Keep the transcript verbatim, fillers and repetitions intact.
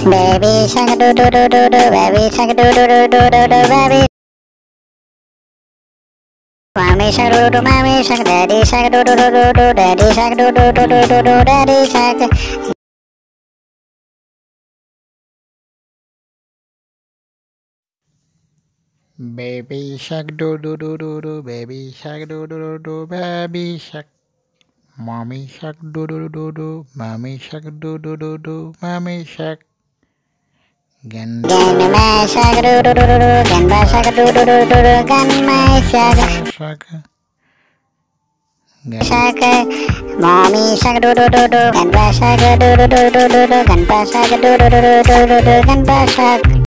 Baby shark do do do do do, baby shark do do do do do do, baby. Mommy shark do do, mommy shark, daddy shark do do do do do, daddy shark do do do do do do, daddy shark. Baby shark do do do do do, baby shark do do do do, baby shark. Mommy shark do do do do, mommy shark do do do do, mommy shark. Ganma shark do do do do do, Ganma shark do do do do do, Ganma shark. Shark. Shark. Mommy shark do do do do, Ganma shark do do do do do do, Ganma shark do do do do do do, Ganma shark.